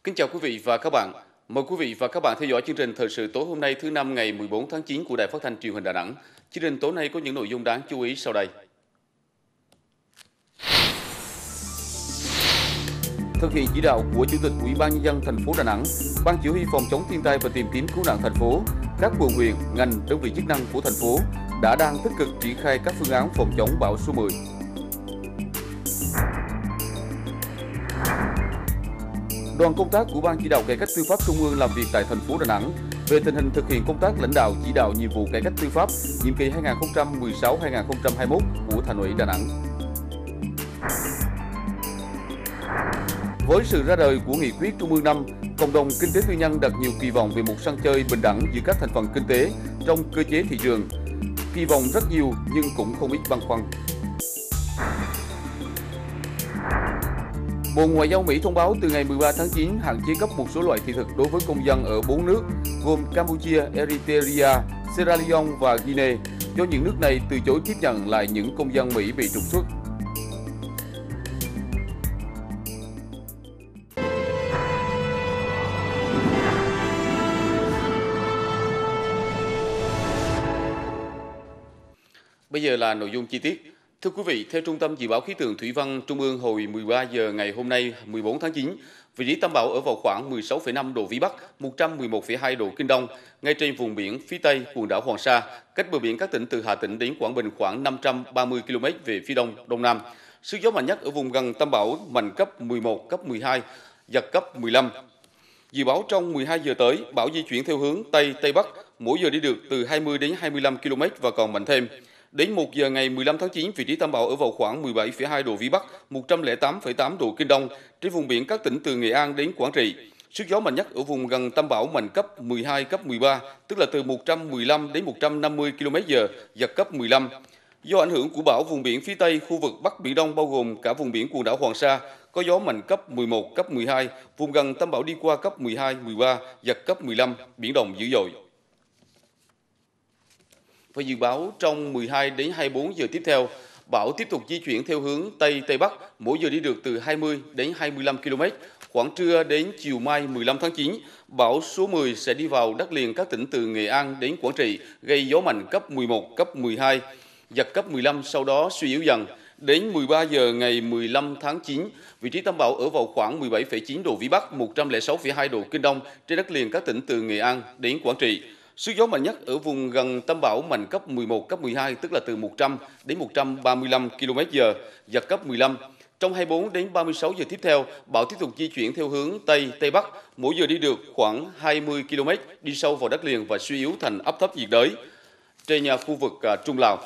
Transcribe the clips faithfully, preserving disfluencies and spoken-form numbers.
Kính chào quý vị và các bạn. Mời quý vị và các bạn theo dõi chương trình thời sự tối hôm nay thứ năm ngày mười bốn tháng chín của Đài Phát thanh Truyền hình Đà Nẵng. Chương trình tối nay có những nội dung đáng chú ý sau đây. Thực hiện chỉ đạo của Chủ tịch Ủy ban Nhân dân thành phố Đà Nẵng, Ban Chỉ huy phòng chống thiên tai và tìm kiếm cứu nạn thành phố, các quận huyện, ngành, đơn vị chức năng của thành phố đã đang tích cực triển khai các phương án phòng chống bão số mười. Đoàn công tác của Ban Chỉ đạo Cải cách Tư pháp Trung ương làm việc tại thành phố Đà Nẵng về tình hình thực hiện công tác lãnh đạo chỉ đạo nhiệm vụ cải cách tư pháp nhiệm kỳ hai nghìn không trăm mười sáu đến hai nghìn không trăm hai mươi mốt của Thành ủy Đà Nẵng. Với sự ra đời của nghị quyết Trung ương năm, cộng đồng kinh tế tư nhân đặt nhiều kỳ vọng về một sân chơi bình đẳng giữa các thành phần kinh tế trong cơ chế thị trường. Kỳ vọng rất nhiều nhưng cũng không ít băn khoăn. Bộ Ngoại giao Mỹ thông báo từ ngày mười ba tháng chín hạn chế cấp một số loại thị thực đối với công dân ở bốn nước gồm Campuchia, Eritrea, Sierra Leone và Guinea do những nước này từ chối tiếp nhận lại những công dân Mỹ bị trục xuất. Bây giờ là nội dung chi tiết. Thưa quý vị, theo Trung tâm Dự báo Khí tượng Thủy văn Trung ương hồi mười ba giờ ngày hôm nay mười bốn tháng chín, vị trí tâm bão ở vào khoảng mười sáu phẩy năm độ Vĩ Bắc, một trăm mười một phẩy hai độ Kinh Đông, ngay trên vùng biển phía Tây quần đảo Hoàng Sa, cách bờ biển các tỉnh từ Hà Tĩnh đến Quảng Bình khoảng năm trăm ba mươi ki lô mét về phía đông đông nam. Sức gió mạnh nhất ở vùng gần tâm bão mạnh cấp mười một, cấp mười hai, giật cấp mười lăm. Dự báo trong mười hai giờ tới, bão di chuyển theo hướng Tây Tây Bắc, mỗi giờ đi được từ hai mươi đến hai mươi lăm ki lô mét và còn mạnh thêm. Đến một giờ ngày mười lăm tháng chín, vị trí tâm bão ở vào khoảng mười bảy phẩy hai độ Vĩ Bắc, một trăm lẻ tám phẩy tám độ Kinh Đông, trên vùng biển các tỉnh từ Nghệ An đến Quảng Trị. Sức gió mạnh nhất ở vùng gần tâm bão mạnh cấp mười hai, cấp mười ba, tức là từ một trăm mười lăm đến một trăm năm mươi ki lô mét giờ, giật cấp mười lăm. Do ảnh hưởng của bão, vùng biển phía Tây khu vực Bắc Biển Đông bao gồm cả vùng biển quần đảo Hoàng Sa có gió mạnh cấp mười một, cấp mười hai, vùng gần tâm bão đi qua cấp mười hai, mười ba, giật cấp mười lăm, biển động dữ dội. Và dự báo trong mười hai đến hai mươi bốn giờ tiếp theo, bão tiếp tục di chuyển theo hướng Tây Tây Bắc, mỗi giờ đi được từ hai mươi đến hai mươi lăm ki lô mét. Khoảng trưa đến chiều mai mười lăm tháng chín, bão số mười sẽ đi vào đất liền các tỉnh từ Nghệ An đến Quảng Trị, gây gió mạnh cấp mười một, cấp mười hai, giật cấp mười lăm, sau đó suy yếu dần. Đến mười ba giờ ngày mười lăm tháng chín, vị trí tâm bão ở vào khoảng mười bảy phẩy chín độ Vĩ Bắc, một trăm lẻ sáu phẩy hai độ Kinh Đông, trên đất liền các tỉnh từ Nghệ An đến Quảng Trị. Sức gió mạnh nhất ở vùng gần tâm bão mạnh cấp mười một, cấp mười hai, tức là từ một trăm đến một trăm ba mươi lăm ki lô mét giờ, giật cấp mười lăm. Trong hai mươi bốn đến ba mươi sáu giờ tiếp theo, bão tiếp tục di chuyển theo hướng Tây Tây Bắc, mỗi giờ đi được khoảng hai mươi ki lô mét, đi sâu vào đất liền và suy yếu thành áp thấp nhiệt đới trên khu vực Trung Lào.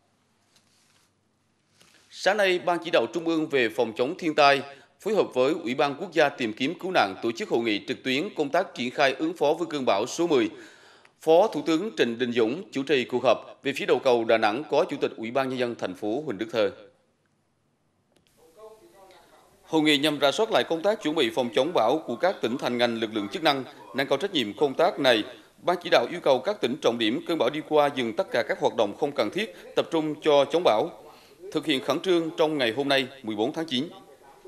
Sáng nay, Ban Chỉ đạo Trung ương về phòng chống thiên tai phối hợp với Ủy ban Quốc gia tìm kiếm cứu nạn tổ chức hội nghị trực tuyến công tác triển khai ứng phó với cơn bão số mười. Phó Thủ tướng Trịnh Đình Dũng chủ trì cuộc họp. Về phía đầu cầu Đà Nẵng có Chủ tịch Ủy ban Nhân dân thành phố Huỳnh Đức Thơ. Hội nghị nhằm rà soát lại công tác chuẩn bị phòng chống bão của các tỉnh thành ngành lực lượng chức năng, nâng cao trách nhiệm công tác này. Ban chỉ đạo yêu cầu các tỉnh trọng điểm cơn bão đi qua dừng tất cả các hoạt động không cần thiết, tập trung cho chống bão, thực hiện khẩn trương trong ngày hôm nay mười bốn tháng chín.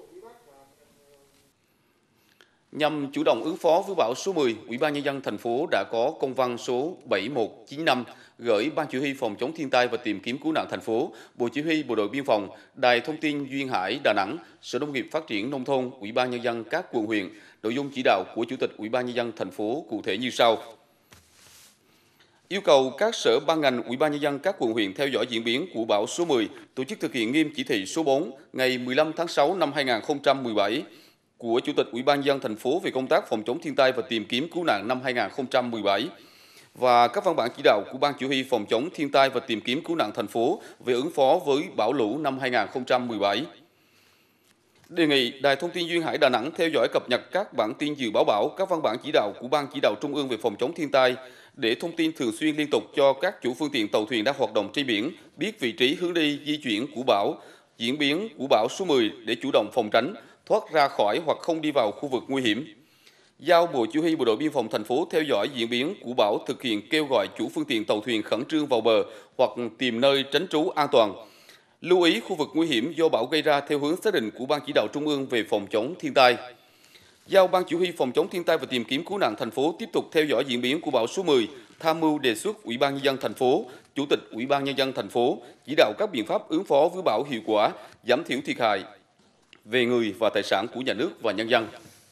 Nhằm chủ động ứng phó với bão số mười, Ủy ban Nhân dân thành phố đã có công văn số bảy một chín năm gửi Ban Chỉ huy phòng chống thiên tai và tìm kiếm cứu nạn thành phố, Bộ Chỉ huy Bộ đội Biên phòng, Đài Thông tin Duyên Hải Đà Nẵng, Sở Nông nghiệp Phát triển nông thôn, Ủy ban Nhân dân các quận huyện. Nội dung chỉ đạo của Chủ tịch Ủy ban Nhân dân thành phố cụ thể như sau: yêu cầu các sở ban ngành, Ủy ban Nhân dân các quận huyện theo dõi diễn biến của bão số mười, tổ chức thực hiện nghiêm chỉ thị số bốn ngày mười lăm tháng sáu năm hai nghìn không trăm mười bảy của Chủ tịch Ủy ban Nhân dân thành phố về công tác phòng chống thiên tai và tìm kiếm cứu nạn năm hai nghìn không trăm mười bảy và các văn bản chỉ đạo của Ban Chỉ huy phòng chống thiên tai và tìm kiếm cứu nạn thành phố về ứng phó với bão lũ năm hai nghìn không trăm mười bảy. Đề nghị Đài Thông tin Duyên Hải Đà Nẵng theo dõi cập nhật các bản tin dự báo bão, các văn bản chỉ đạo của Ban Chỉ đạo Trung ương về phòng chống thiên tai để thông tin thường xuyên liên tục cho các chủ phương tiện tàu thuyền đang hoạt động trên biển, biết vị trí, hướng đi, di chuyển của bão, diễn biến của bão số mười để chủ động phòng tránh, thoát ra khỏi hoặc không đi vào khu vực nguy hiểm. Giao Bộ Chỉ huy Bộ đội Biên phòng thành phố theo dõi diễn biến của bão, thực hiện kêu gọi chủ phương tiện tàu thuyền khẩn trương vào bờ hoặc tìm nơi tránh trú an toàn. Lưu ý khu vực nguy hiểm do bão gây ra theo hướng xác định của Ban Chỉ đạo Trung ương về phòng chống thiên tai. Giao Ban Chỉ huy Phòng chống thiên tai và tìm kiếm cứu nạn thành phố tiếp tục theo dõi diễn biến của bão số mười, tham mưu đề xuất Ủy ban Nhân dân thành phố, Chủ tịch Ủy ban Nhân dân thành phố chỉ đạo các biện pháp ứng phó với bão hiệu quả, giảm thiểu thiệt hại về người và tài sản của nhà nước và nhân dân.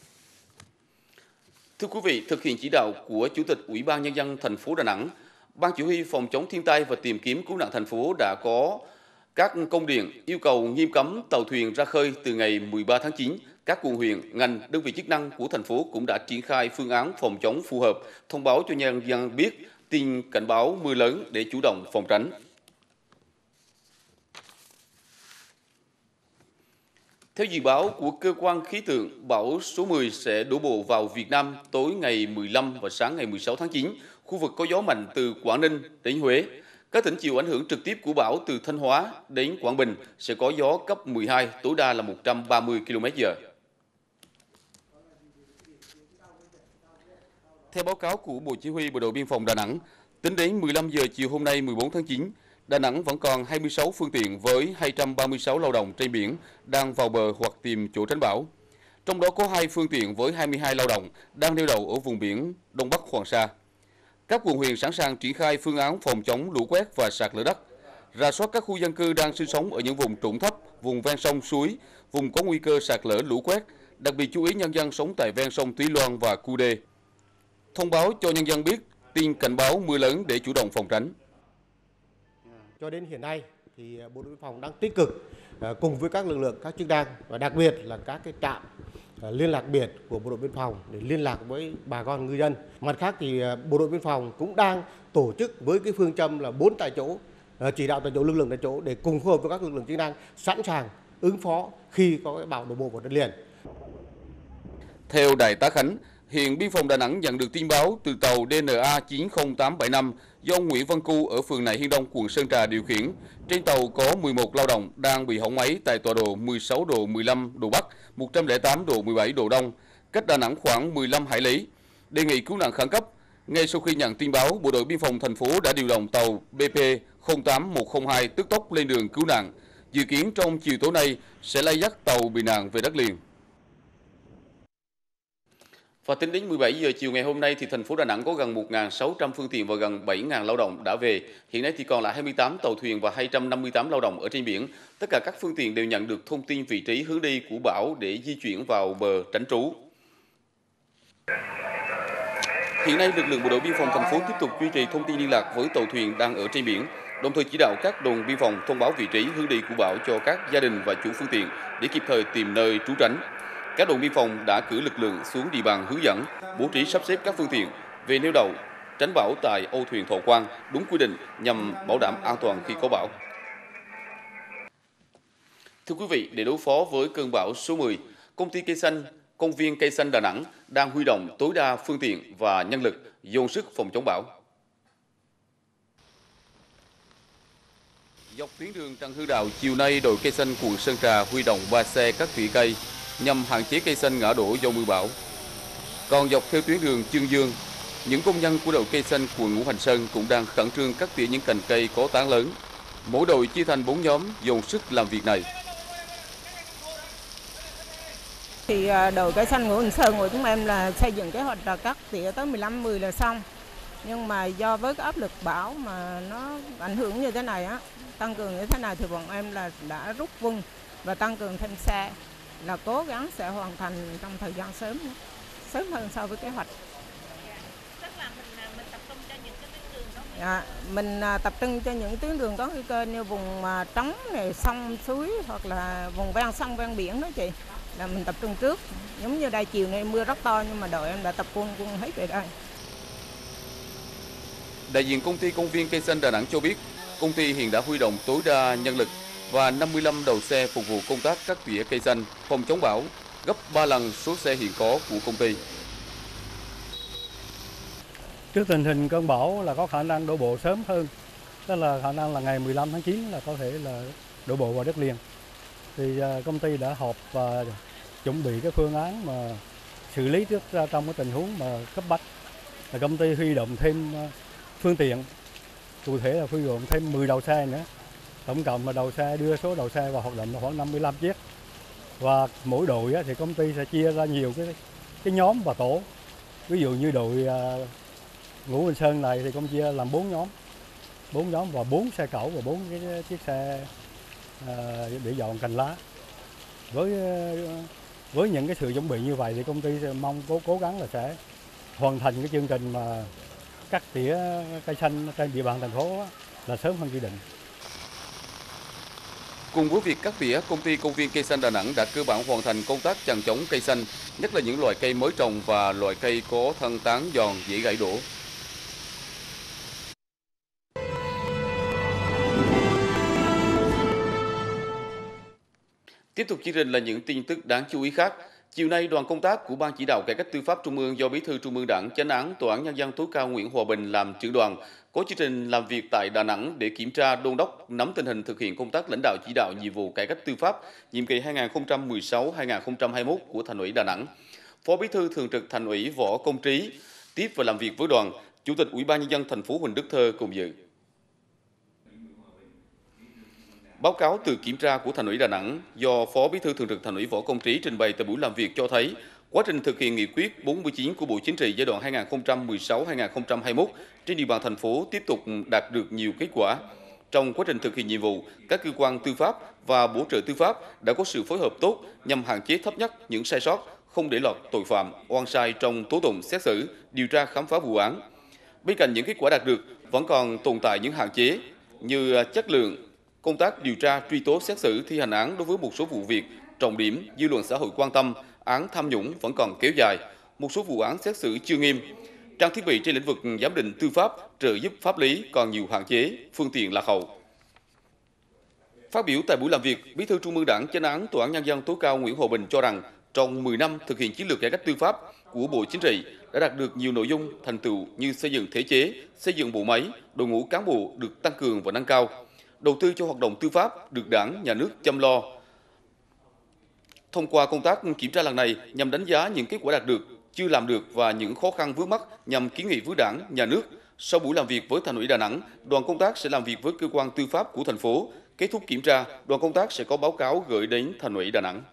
Thưa quý vị, thực hiện chỉ đạo của Chủ tịch Ủy ban Nhân dân thành phố Đà Nẵng, Ban Chỉ huy Phòng chống thiên tai và tìm kiếm cứu nạn thành phố đã có các công điện yêu cầu nghiêm cấm tàu thuyền ra khơi từ ngày mười ba tháng chín. Các quận huyện, ngành, đơn vị chức năng của thành phố cũng đã triển khai phương án phòng chống phù hợp, thông báo cho nhân dân biết tin cảnh báo mưa lớn để chủ động phòng tránh. Theo dự báo của cơ quan khí tượng, bão số mười sẽ đổ bộ vào Việt Nam tối ngày mười lăm và sáng ngày mười sáu tháng chín. Khu vực có gió mạnh từ Quảng Ninh đến Huế. Các tỉnh chịu ảnh hưởng trực tiếp của bão từ Thanh Hóa đến Quảng Bình sẽ có gió cấp mười hai, tối đa là một trăm ba mươi ki lô mét trên giờ. Theo báo cáo của Bộ Chỉ huy Bộ đội Biên phòng Đà Nẵng, tính đến mười lăm giờ chiều hôm nay mười bốn tháng chín, Đà Nẵng vẫn còn hai mươi sáu phương tiện với hai trăm ba mươi sáu lao động trên biển đang vào bờ hoặc tìm chỗ tránh bão. Trong đó có hai phương tiện với hai mươi hai lao động đang neo đậu ở vùng biển Đông Bắc Hoàng Sa. Các quận huyện sẵn sàng triển khai phương án phòng chống lũ quét và sạt lở đất, rà soát các khu dân cư đang sinh sống ở những vùng trũng thấp, vùng ven sông suối, vùng có nguy cơ sạt lở lũ quét, đặc biệt chú ý nhân dân sống tại ven sông Túy Loan và Cu Đê. Thông báo cho nhân dân biết tin cảnh báo mưa lớn để chủ động phòng tránh. Cho đến hiện nay thì Bộ đội Biên phòng đang tích cực cùng với các lực lượng, các chức năng và đặc biệt là các cái trạm liên lạc biệt của Bộ đội Biên phòng để liên lạc với bà con ngư dân. Mặt khác thì Bộ đội Biên phòng cũng đang tổ chức với cái phương châm là bốn tại chỗ, chỉ đạo tại chỗ, lực lượng tại chỗ để cùng phối hợp với các lực lượng chức năng sẵn sàng ứng phó khi có cái bão đổ bộ vào đất liền. Theo Đại tá Khánh, hiện Biên phòng Đà Nẵng nhận được tin báo từ tàu D N A chín không tám bảy năm do Nguyễn Văn Cu ở phường Nại Hiên Đông, quận Sơn Trà điều khiển. Trên tàu có mười một lao động đang bị hỏng máy tại tọa độ mười sáu độ mười lăm độ Bắc, một trăm lẻ tám độ mười bảy độ Đông, cách Đà Nẵng khoảng mười lăm hải lý. Đề nghị cứu nạn khẩn cấp. Ngay sau khi nhận tin báo, Bộ đội Biên phòng thành phố đã điều động tàu B P không tám một không hai tức tốc lên đường cứu nạn. Dự kiến trong chiều tối nay sẽ lay dắt tàu bị nạn về đất liền. Và tính đến mười bảy giờ chiều ngày hôm nay thì thành phố Đà Nẵng có gần một nghìn sáu trăm phương tiện và gần bảy nghìn lao động đã về. Hiện nay thì còn lại hai mươi tám tàu thuyền và hai trăm năm mươi tám lao động ở trên biển. Tất cả các phương tiện đều nhận được thông tin vị trí hướng đi của bão để di chuyển vào bờ tránh trú. Hiện nay lực lượng Bộ đội Biên phòng thành phố tiếp tục duy trì thông tin liên lạc với tàu thuyền đang ở trên biển, đồng thời chỉ đạo các đồn biên phòng thông báo vị trí hướng đi của bão cho các gia đình và chủ phương tiện để kịp thời tìm nơi trú tránh. Các đồn biên phòng đã cử lực lượng xuống địa bàn hướng dẫn, bố trí sắp xếp các phương tiện về neo đậu, tránh bão tại âu thuyền Thọ Quang đúng quy định nhằm bảo đảm an toàn khi có bão. Thưa quý vị, để đối phó với cơn bão số mười, công ty cây xanh, công viên cây xanh Đà Nẵng đang huy động tối đa phương tiện và nhân lực dồn sức phòng chống bão. Dọc tuyến đường Trần Hưng Đạo, chiều nay đội cây xanh quận Sơn Trà huy động ba xe cắt tỉa cây nhằm hạn chế cây xanh ngã đổ do mưa bão. Còn dọc theo tuyến đường Chương Dương, những công nhân của đội cây xanh quận Ngũ Hành Sơn cũng đang khẩn trương cắt tỉa những cành cây có tán lớn. Mỗi đội chia thành bốn nhóm dồn sức làm việc này. Thì đội cây xanh Ngũ Hành Sơn của chúng em là xây dựng kế hoạch là cắt tỉa tới mười lăm mười là xong. Nhưng mà do với cái áp lực bão mà nó ảnh hưởng như thế này á, tăng cường như thế này thì bọn em là đã rút vung và tăng cường thêm xe, là cố gắng sẽ hoàn thành trong thời gian sớm, sớm hơn so với kế hoạch. Tức là mình, mình tập trung cho những cái tuyến đường đó. Dạ, mình tập trung cho những tuyến đường có nguy cơ như vùng trống này, sông suối hoặc là vùng ven sông ven biển đó chị, là mình tập trung trước. Giống như đây chiều nay mưa rất to nhưng mà đội em đã tập quân quân hết về đây. Đại diện công ty công viên cây xanh Đà Nẵng cho biết, công ty hiện đã huy động tối đa nhân lực và năm mươi lăm đầu xe phục vụ công tác cắt tỉa cây xanh, phòng chống bão, gấp ba lần số xe hiện có của công ty. Trước tình hình cơn bão là có khả năng đổ bộ sớm hơn, tức là khả năng là ngày mười lăm tháng chín là có thể là đổ bộ vào đất liền. Thì công ty đã họp và chuẩn bị cái phương án mà xử lý trước ra trong cái tình huống mà cấp bách. Là công ty huy động thêm phương tiện, cụ thể là huy động thêm mười đầu xe nữa. Tổng cộng là đầu xe đưa số đầu xe vào hoạt động là khoảng năm mươi lăm chiếc. Và mỗi đội thì công ty sẽ chia ra nhiều cái cái nhóm và tổ. Ví dụ như đội uh, Ngũ Hành Sơn này thì công chia làm bốn nhóm, bốn nhóm và bốn xe cẩu và bốn cái chiếc xe uh, để dọn cành lá. Với uh, với những cái sự chuẩn bị như vậy thì công ty sẽ mong cố cố gắng là sẽ hoàn thành cái chương trình mà cắt tỉa cây xanh trên địa bàn thành phố là sớm hơn quy định. Cùng với việc cắt tỉa, công ty công viên cây xanh Đà Nẵng đã cơ bản hoàn thành công tác chằng chống cây xanh, nhất là những loại cây mới trồng và loại cây có thân tán giòn dễ gãy đổ. Tiếp tục chương trình là những tin tức đáng chú ý khác. Chiều nay, đoàn công tác của Ban Chỉ đạo Cải cách Tư pháp Trung ương do Bí thư Trung ương Đảng, Chánh án Tòa án Nhân dân tối cao Nguyễn Hòa Bình làm trưởng đoàn có chương trình làm việc tại Đà Nẵng để kiểm tra, đôn đốc, nắm tình hình thực hiện công tác lãnh đạo chỉ đạo nhiệm vụ cải cách tư pháp nhiệm kỳ hai nghìn không trăm mười sáu đến hai nghìn không trăm hai mươi mốt của Thành ủy Đà Nẵng. Phó Bí thư Thường trực Thành ủy Võ Công Trí tiếp và làm việc với đoàn. Chủ tịch Ủy ban Nhân dân thành phố Huỳnh Đức Thơ cùng dự. Báo cáo từ kiểm tra của Thành ủy Đà Nẵng do Phó Bí thư Thường trực Thành ủy Võ Công Trí trình bày tại buổi làm việc cho thấy quá trình thực hiện nghị quyết bốn mươi chín của Bộ Chính trị giai đoạn hai nghìn không trăm mười sáu đến hai nghìn không trăm hai mươi mốt trên địa bàn thành phố tiếp tục đạt được nhiều kết quả. Trong quá trình thực hiện nhiệm vụ, các cơ quan tư pháp và bổ trợ tư pháp đã có sự phối hợp tốt nhằm hạn chế thấp nhất những sai sót, không để lọt tội phạm, oan sai trong tố tụng, xét xử, điều tra khám phá vụ án. Bên cạnh những kết quả đạt được, vẫn còn tồn tại những hạn chế như chất lượng công tác điều tra, truy tố, xét xử, thi hành án đối với một số vụ việc trọng điểm dư luận xã hội quan tâm, án tham nhũng vẫn còn kéo dài, một số vụ án xét xử chưa nghiêm, trang thiết bị trên lĩnh vực giám định tư pháp, trợ giúp pháp lý còn nhiều hạn chế, phương tiện lạc hậu. Phát biểu tại buổi làm việc, Bí thư Trung ương Đảng, Chánh án Tòa án Nhân dân tối cao Nguyễn Hòa Bình cho rằng trong mười năm thực hiện chiến lược cải cách tư pháp của Bộ Chính trị đã đạt được nhiều nội dung thành tựu như xây dựng thể chế, xây dựng bộ máy, đội ngũ cán bộ được tăng cường và nâng cao, đầu tư cho hoạt động tư pháp được Đảng, Nhà nước chăm lo. Thông qua công tác kiểm tra lần này nhằm đánh giá những kết quả đạt được, chưa làm được và những khó khăn vướng mắc nhằm kiến nghị với Đảng, Nhà nước. Sau buổi làm việc với Thành ủy Đà Nẵng, đoàn công tác sẽ làm việc với cơ quan tư pháp của thành phố. Kết thúc kiểm tra, đoàn công tác sẽ có báo cáo gửi đến Thành ủy Đà Nẵng.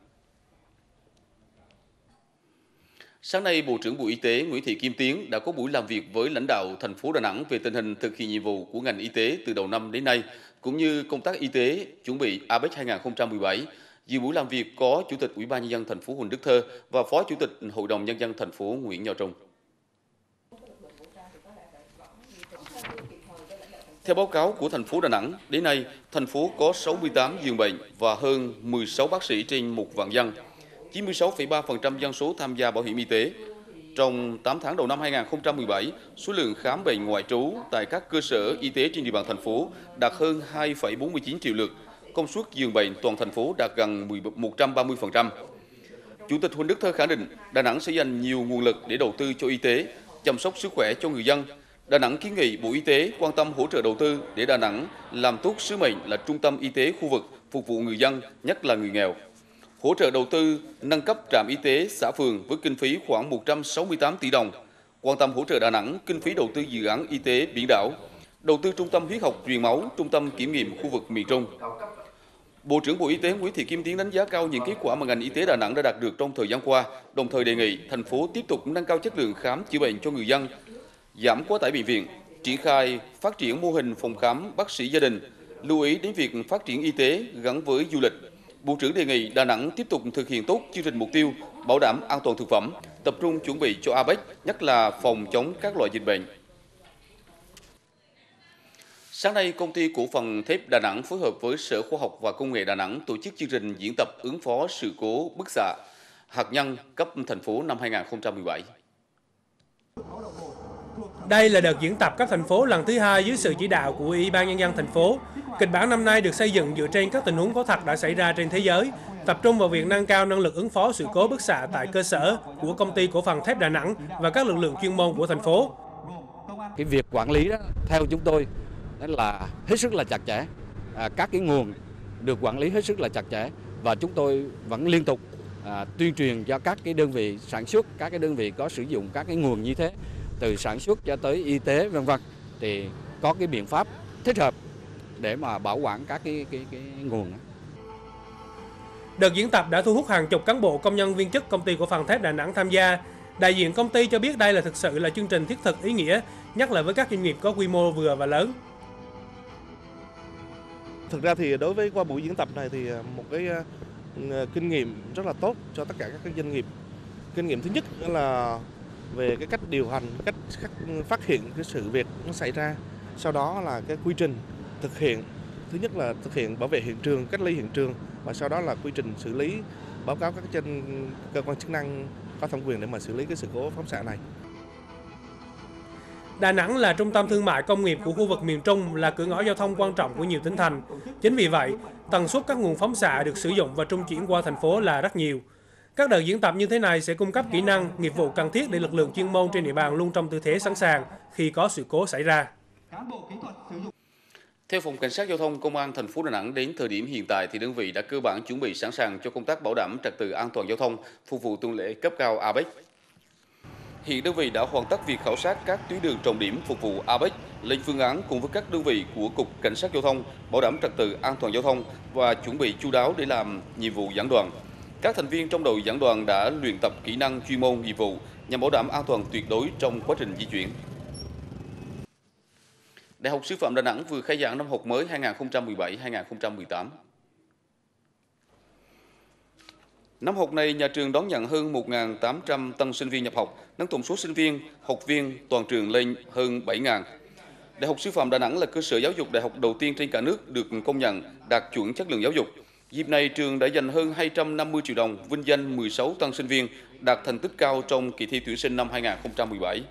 Sáng nay, Bộ trưởng Bộ Y tế Nguyễn Thị Kim Tiến đã có buổi làm việc với lãnh đạo thành phố Đà Nẵng về tình hình thực hiện nhiệm vụ của ngành y tế từ đầu năm đến nay, cũng như công tác y tế chuẩn bị a pếch hai nghìn không trăm mười bảy. Dự buổi làm việc có Chủ tịch Ủy ban Nhân dân thành phố Huỳnh Đức Thơ và Phó Chủ tịch Hội đồng Nhân dân thành phố Nguyễn Nho Trung. Theo báo cáo của thành phố Đà Nẵng, đến nay, thành phố có sáu mươi tám giường bệnh và hơn mười sáu bác sĩ trên một vạn dân, chín mươi sáu phẩy ba phần trăm dân số tham gia bảo hiểm y tế. Trong tám tháng đầu năm hai nghìn không trăm mười bảy, số lượng khám bệnh ngoại trú tại các cơ sở y tế trên địa bàn thành phố đạt hơn hai phẩy bốn mươi chín triệu lượt, công suất giường bệnh toàn thành phố đạt gần một trăm ba mươi phần trăm. Chủ tịch Huỳnh Đức Thơ khẳng định Đà Nẵng sẽ dành nhiều nguồn lực để đầu tư cho y tế, chăm sóc sức khỏe cho người dân. Đà Nẵng kiến nghị Bộ Y tế quan tâm hỗ trợ đầu tư để Đà Nẵng làm tốt sứ mệnh là trung tâm y tế khu vực phục vụ người dân, nhất là người nghèo. Hỗ trợ đầu tư nâng cấp trạm y tế xã phường với kinh phí khoảng một trăm sáu mươi tám tỷ đồng. Quan tâm hỗ trợ Đà Nẵng kinh phí đầu tư dự án y tế biển đảo, đầu tư trung tâm huyết học truyền máu, trung tâm kiểm nghiệm khu vực miền Trung. Bộ trưởng Bộ Y tế Nguyễn Thị Kim Tiến đánh giá cao những kết quả mà ngành y tế Đà Nẵng đã đạt được trong thời gian qua, đồng thời đề nghị thành phố tiếp tục nâng cao chất lượng khám chữa bệnh cho người dân, giảm quá tải bệnh viện, triển khai phát triển mô hình phòng khám bác sĩ gia đình, lưu ý đến việc phát triển y tế gắn với du lịch. Bộ trưởng đề nghị Đà Nẵng tiếp tục thực hiện tốt chương trình mục tiêu bảo đảm an toàn thực phẩm, tập trung chuẩn bị cho a pếch, nhất là phòng chống các loại dịch bệnh. Sáng nay, Công ty Cổ phần Thép Đà Nẵng phối hợp với Sở Khoa học và Công nghệ Đà Nẵng tổ chức chương trình diễn tập ứng phó sự cố bức xạ hạt nhân cấp thành phố năm hai nghìn không trăm mười bảy. Đây là đợt diễn tập cấp thành phố lần thứ hai dưới sự chỉ đạo của Ủy ban Nhân dân thành phố. Kịch bản năm nay được xây dựng dựa trên các tình huống có thật đã xảy ra trên thế giới, tập trung vào việc nâng cao năng lực ứng phó sự cố bức xạ tại cơ sở của Công ty Cổ phần Thép Đà Nẵng và các lực lượng chuyên môn của thành phố. Cái việc quản lý đó, theo chúng tôi, đó là hết sức là chặt chẽ. À, các cái nguồn được quản lý hết sức là chặt chẽ và chúng tôi vẫn liên tục à, tuyên truyền cho các cái đơn vị sản xuất, các cái đơn vị có sử dụng các cái nguồn như thế, từ sản xuất cho tới y tế vân vân, thì có cái biện pháp thích hợp để mà bảo quản các cái cái cái nguồn. Đợt diễn tập đã thu hút hàng chục cán bộ, công nhân viên chức Công ty Cổ phần Thép Đà Nẵng tham gia. Đại diện công ty cho biết đây là thực sự là chương trình thiết thực ý nghĩa, nhất là với các doanh nghiệp có quy mô vừa và lớn. Thực ra thì đối với qua buổi diễn tập này thì một cái uh, kinh nghiệm rất là tốt cho tất cả các doanh nghiệp. Kinh nghiệm thứ nhất là về cái cách điều hành, cách, cách phát hiện cái sự việc nó xảy ra. Sau đó là cái quy trình thực hiện. Thứ nhất là thực hiện bảo vệ hiện trường, cách ly hiện trường, và sau đó là quy trình xử lý, báo cáo các trên cơ quan chức năng có thẩm quyền để mà xử lý cái sự cố phóng xạ này. Đà Nẵng là trung tâm thương mại công nghiệp của khu vực miền Trung, là cửa ngõ giao thông quan trọng của nhiều tỉnh thành. Chính vì vậy, tần suất các nguồn phóng xạ được sử dụng và trung chuyển qua thành phố là rất nhiều. Các đợt diễn tập như thế này sẽ cung cấp kỹ năng, nghiệp vụ cần thiết để lực lượng chuyên môn trên địa bàn luôn trong tư thế sẵn sàng khi có sự cố xảy ra. Theo Phòng Cảnh sát Giao thông Công an thành phố Đà Nẵng, đến thời điểm hiện tại thì đơn vị đã cơ bản chuẩn bị sẵn sàng cho công tác bảo đảm trật tự an toàn giao thông, phục vụ tuần lễ cấp cao a pếch. Hiện đơn vị đã hoàn tất việc khảo sát các tuyến đường trọng điểm phục vụ a pếch, lên phương án cùng với các đơn vị của Cục Cảnh sát Giao thông, bảo đảm trật tự an toàn giao thông và chuẩn bị chu đáo để làm nhiệm vụ dẫn đoàn. Các thành viên trong đội dẫn đoàn đã luyện tập kỹ năng chuyên môn nghiệp vụ nhằm bảo đảm an toàn tuyệt đối trong quá trình di chuyển. Đại học Sư phạm Đà Nẵng vừa khai giảng năm học mới hai nghìn không trăm mười bảy hai nghìn không trăm mười tám. Năm học này, nhà trường đón nhận hơn một nghìn tám trăm tân sinh viên nhập học, nâng tổng số sinh viên, học viên toàn trường lên hơn bảy nghìn. Đại học Sư phạm Đà Nẵng là cơ sở giáo dục đại học đầu tiên trên cả nước được công nhận đạt chuẩn chất lượng giáo dục. Dịp này, trường đã dành hơn hai trăm năm mươi triệu đồng vinh danh mười sáu tân sinh viên đạt thành tích cao trong kỳ thi tuyển sinh năm hai nghìn không trăm mười bảy.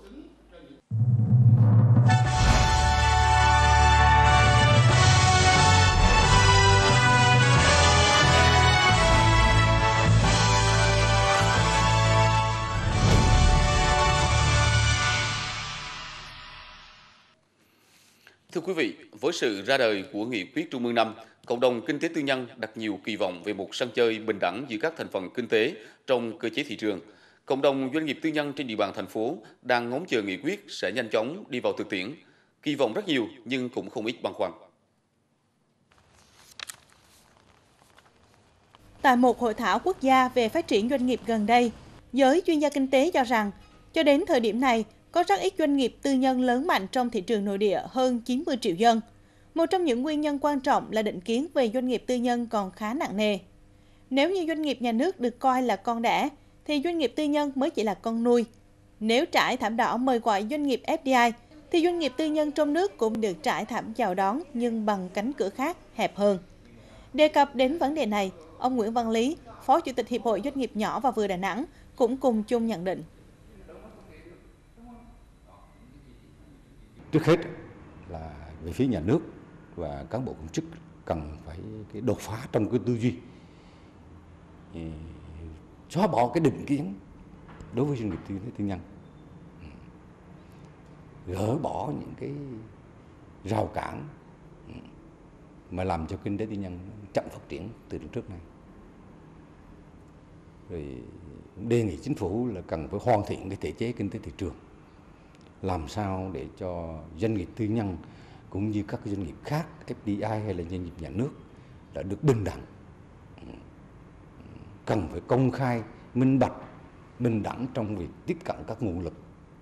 Thưa quý vị, với sự ra đời của nghị quyết Trung ương năm, cộng đồng kinh tế tư nhân đặt nhiều kỳ vọng về một sân chơi bình đẳng giữa các thành phần kinh tế trong cơ chế thị trường. Cộng đồng doanh nghiệp tư nhân trên địa bàn thành phố đang ngóng chờ nghị quyết sẽ nhanh chóng đi vào thực tiễn. Kỳ vọng rất nhiều nhưng cũng không ít băn khoăn. Tại một hội thảo quốc gia về phát triển doanh nghiệp gần đây, giới chuyên gia kinh tế cho rằng, cho đến thời điểm này, có rất ít doanh nghiệp tư nhân lớn mạnh trong thị trường nội địa hơn chín mươi triệu dân. Một trong những nguyên nhân quan trọng là định kiến về doanh nghiệp tư nhân còn khá nặng nề. Nếu như doanh nghiệp nhà nước được coi là con đẻ, thì doanh nghiệp tư nhân mới chỉ là con nuôi. Nếu trải thảm đỏ mời gọi doanh nghiệp ép đê i, thì doanh nghiệp tư nhân trong nước cũng được trải thảm chào đón nhưng bằng cánh cửa khác hẹp hơn. Đề cập đến vấn đề này, ông Nguyễn Văn Lý, Phó Chủ tịch Hiệp hội Doanh nghiệp nhỏ và vừa Đà Nẵng, cũng cùng chung nhận định. Trước hết là về phía nhà nước và cán bộ công chức cần phải cái đột phá trong cái tư duy, xóa bỏ cái định kiến đối với doanh nghiệp tư, tư nhân, gỡ bỏ những cái rào cản mà làm cho kinh tế tư nhân chậm phát triển từ trước này. Rồi đề nghị chính phủ là cần phải hoàn thiện cái thể chế kinh tế thị trường, làm sao để cho doanh nghiệp tư nhân cũng như các doanh nghiệp khác, ép đê i hay là doanh nghiệp nhà nước đã được bình đẳng, cần phải công khai, minh bạch, bình đẳng trong việc tiếp cận các nguồn lực,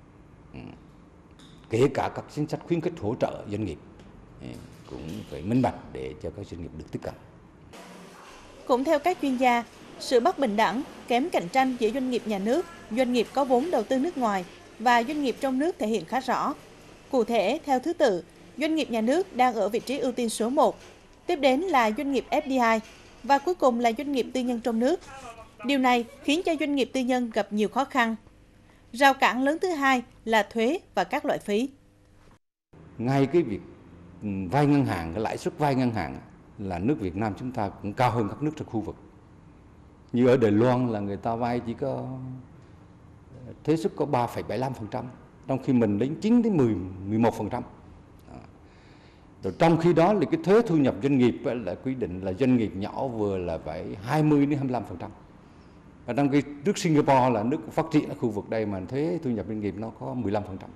kể cả các chính sách khuyến khích hỗ trợ doanh nghiệp cũng phải minh bạch để cho các doanh nghiệp được tiếp cận. Cũng theo các chuyên gia, sự bất bình đẳng, kém cạnh tranh giữa doanh nghiệp nhà nước, doanh nghiệp có vốn đầu tư nước ngoài và doanh nghiệp trong nước thể hiện khá rõ. Cụ thể, theo thứ tự, doanh nghiệp nhà nước đang ở vị trí ưu tiên số một, tiếp đến là doanh nghiệp ép đê i và cuối cùng là doanh nghiệp tư nhân trong nước. Điều này khiến cho doanh nghiệp tư nhân gặp nhiều khó khăn. Rào cản lớn thứ hai là thuế và các loại phí. Ngay cái việc vay ngân hàng, cái lãi suất vay ngân hàng là nước Việt Nam chúng ta cũng cao hơn các nước trong khu vực. Như ở Đài Loan là người ta vay chỉ có thuế suất có ba phẩy bảy mươi lăm phần trăm, trong khi mình đến chín đến mười, mười một phần trăm. Rồi trong khi đó là cái thuế thu nhập doanh nghiệp là quy định là doanh nghiệp nhỏ vừa là phải hai mươi đến hai mươi lăm phần trăm. Và trong cái nước Singapore là nước phát triển ở khu vực đây mà thuế thu nhập doanh nghiệp nó có mười lăm phần trăm.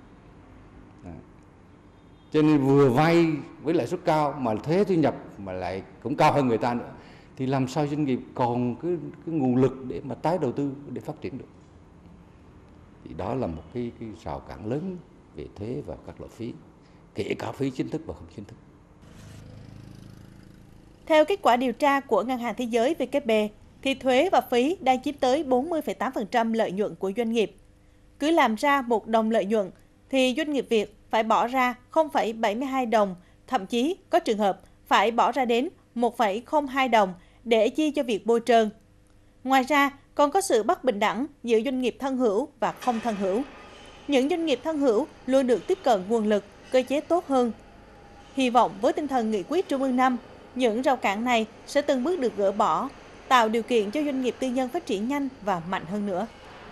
Cho nên vừa vay với lãi suất cao mà thuế thu nhập mà lại cũng cao hơn người ta nữa, thì làm sao doanh nghiệp còn cái, cái nguồn lực để mà tái đầu tư để phát triển được. Thì đó là một cái, cái rào cản lớn về thuế và các loại phí, kể cả phí chính thức và không chính thức. Theo kết quả điều tra của Ngân hàng Thế giới W F P, thì thuế và phí đang chiếm tới bốn mươi phẩy tám phần trăm lợi nhuận của doanh nghiệp. Cứ làm ra một đồng lợi nhuận, thì doanh nghiệp Việt phải bỏ ra không phẩy bảy mươi hai đồng, thậm chí có trường hợp phải bỏ ra đến một phẩy không hai đồng để chi cho việc bôi trơn. Ngoài ra, còn có sự bất bình đẳng giữa doanh nghiệp thân hữu và không thân hữu. Những doanh nghiệp thân hữu luôn được tiếp cận nguồn lực, cơ chế tốt hơn. Hy vọng với tinh thần nghị quyết Trung ương năm, những rào cản này sẽ từng bước được gỡ bỏ, tạo điều kiện cho doanh nghiệp tư nhân phát triển nhanh và mạnh hơn nữa.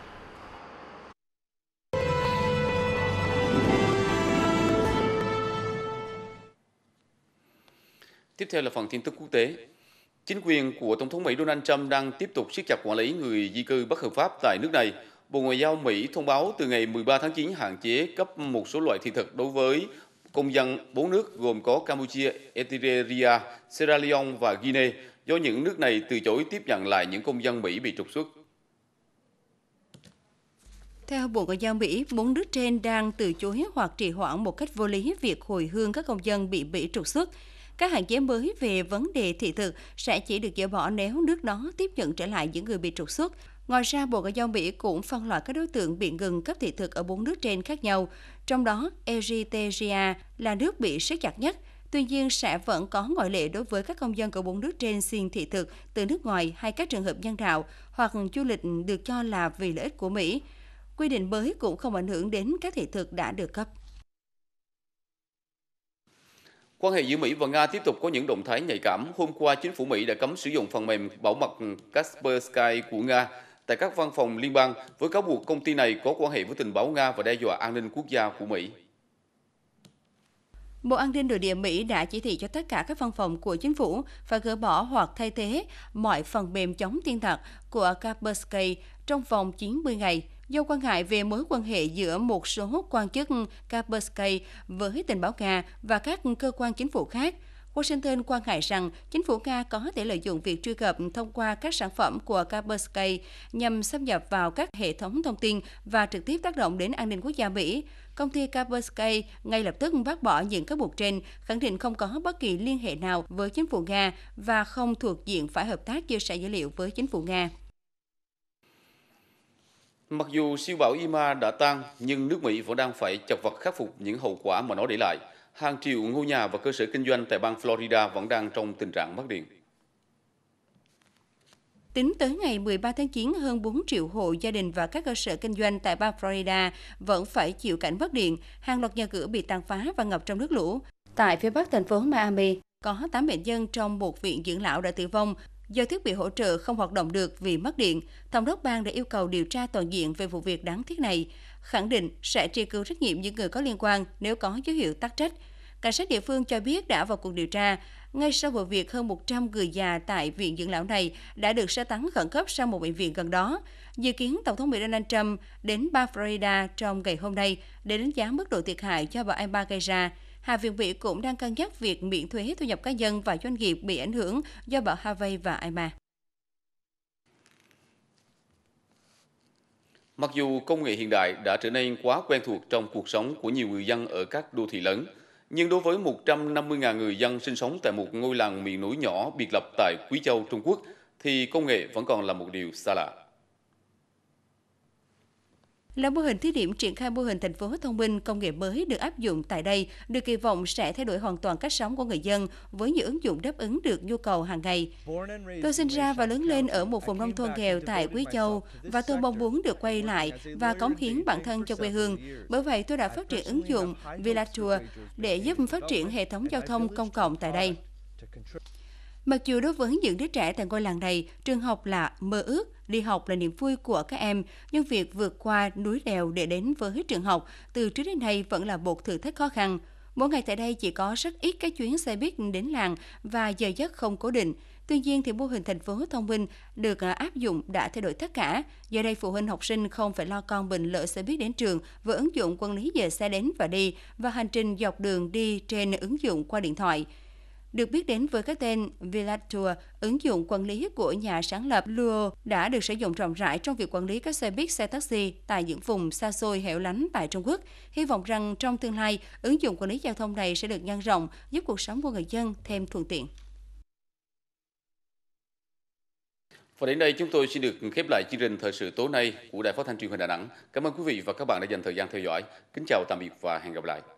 Tiếp theo là phần tin tức quốc tế. Chính quyền của Tổng thống Mỹ Donald Trump đang tiếp tục siết chặt quản lý người di cư bất hợp pháp tại nước này. Bộ Ngoại giao Mỹ thông báo từ ngày mười ba tháng chín hạn chế cấp một số loại thị thực đối với công dân bốn nước gồm có Campuchia, Ethiopia, Sierra Leone và Guinea do những nước này từ chối tiếp nhận lại những công dân Mỹ bị trục xuất. Theo Bộ Ngoại giao Mỹ, bốn nước trên đang từ chối hoặc trì hoãn một cách vô lý việc hồi hương các công dân bị Mỹ trục xuất. Các hạn chế mới về vấn đề thị thực sẽ chỉ được dỡ bỏ nếu nước đó tiếp nhận trở lại những người bị trục xuất. Ngoài ra, Bộ Ngoại giao Mỹ cũng phân loại các đối tượng bị ngừng cấp thị thực ở bốn nước trên khác nhau, trong đó Eritrea là nước bị siết chặt nhất. Tuy nhiên, sẽ vẫn có ngoại lệ đối với các công dân của bốn nước trên xin thị thực từ nước ngoài hay các trường hợp nhân đạo hoặc du lịch được cho là vì lợi ích của Mỹ. Quy định mới cũng không ảnh hưởng đến các thị thực đã được cấp. Quan hệ giữa Mỹ và Nga tiếp tục có những động thái nhạy cảm. Hôm qua, chính phủ Mỹ đã cấm sử dụng phần mềm bảo mật Kaspersky của Nga tại các văn phòng liên bang với cáo buộc công ty này có quan hệ với tình báo Nga và đe dọa an ninh quốc gia của Mỹ. Bộ An ninh Nội địa Mỹ đã chỉ thị cho tất cả các văn phòng của chính phủ phải gỡ bỏ hoặc thay thế mọi phần mềm chống tin tặc của Kaspersky trong vòng chín mươi ngày, do quan ngại về mối quan hệ giữa một số quan chức Kaspersky với tình báo Nga và các cơ quan chính phủ khác. Washington quan ngại rằng chính phủ Nga có thể lợi dụng việc truy cập thông qua các sản phẩm của Kaspersky nhằm xâm nhập vào các hệ thống thông tin và trực tiếp tác động đến an ninh quốc gia Mỹ. Công ty Kaspersky ngay lập tức bác bỏ những cáo buộc trên, khẳng định không có bất kỳ liên hệ nào với chính phủ Nga và không thuộc diện phải hợp tác chia sẻ dữ liệu với chính phủ Nga. Mặc dù siêu bão Irma đã tan, nhưng nước Mỹ vẫn đang phải chật vật khắc phục những hậu quả mà nó để lại. Hàng triệu ngôi nhà và cơ sở kinh doanh tại bang Florida vẫn đang trong tình trạng mất điện. Tính tới ngày mười ba tháng chín, hơn bốn triệu hộ gia đình và các cơ sở kinh doanh tại bang Florida vẫn phải chịu cảnh mất điện, hàng loạt nhà cửa bị tàn phá và ngập trong nước lũ. Tại phía bắc thành phố Miami, có tám bệnh nhân trong một viện dưỡng lão đã tử vong do thiết bị hỗ trợ không hoạt động được vì mất điện. Thống đốc bang đã yêu cầu điều tra toàn diện về vụ việc đáng tiếc này, khẳng định sẽ truy cứu trách nhiệm những người có liên quan nếu có dấu hiệu tắc trách. Cảnh sát địa phương cho biết đã vào cuộc điều tra. Ngay sau vụ việc, hơn một trăm người già tại viện dưỡng lão này đã được sơ tán khẩn cấp sang một bệnh viện gần đó. Dự kiến Tổng thống Mỹ Donald Trump đến bang Florida trong ngày hôm nay để đánh giá mức độ thiệt hại do bão Irma gây ra. Hạ viện Mỹ cũng đang cân nhắc việc miễn thuế thu nhập cá nhân và doanh nghiệp bị ảnh hưởng do bão Harvey và Irma. Mặc dù công nghệ hiện đại đã trở nên quá quen thuộc trong cuộc sống của nhiều người dân ở các đô thị lớn, nhưng đối với một trăm năm mươi nghìn người dân sinh sống tại một ngôi làng miền núi nhỏ biệt lập tại Quý Châu, Trung Quốc, thì công nghệ vẫn còn là một điều xa lạ. Là mô hình thí điểm triển khai mô hình thành phố thông minh, công nghệ mới được áp dụng tại đây được kỳ vọng sẽ thay đổi hoàn toàn cách sống của người dân với những ứng dụng đáp ứng được nhu cầu hàng ngày. Tôi sinh ra và lớn lên ở một vùng nông thôn nghèo tại Quý Châu và tôi mong muốn được quay lại và cống hiến bản thân cho quê hương. Bởi vậy, tôi đã phát triển ứng dụng Villature để giúp phát triển hệ thống giao thông công cộng tại đây. Mặc dù đối với những đứa trẻ tại ngôi làng này, trường học là mơ ước, đi học là niềm vui của các em, nhưng việc vượt qua núi đèo để đến với trường học từ trước đến nay vẫn là một thử thách khó khăn. Mỗi ngày tại đây chỉ có rất ít các chuyến xe buýt đến làng và giờ giấc không cố định. Tuy nhiên, thì mô hình thành phố thông minh được áp dụng đã thay đổi tất cả. Giờ đây, phụ huynh học sinh không phải lo con mình lỡ xe buýt đến trường với ứng dụng quản lý giờ xe đến và đi và hành trình dọc đường đi trên ứng dụng qua điện thoại. Được biết đến với cái tên Village Tour, ứng dụng quản lý của nhà sáng lập Luo đã được sử dụng rộng rãi trong việc quản lý các xe buýt, xe taxi tại những vùng xa xôi hẻo lánh tại Trung Quốc. Hy vọng rằng trong tương lai, ứng dụng quản lý giao thông này sẽ được nhân rộng, giúp cuộc sống của người dân thêm thuận tiện. Và đến đây chúng tôi xin được khép lại chương trình thời sự tối nay của Đài Phát thanh Truyền hình Đà Nẵng. Cảm ơn quý vị và các bạn đã dành thời gian theo dõi. Kính chào tạm biệt và hẹn gặp lại.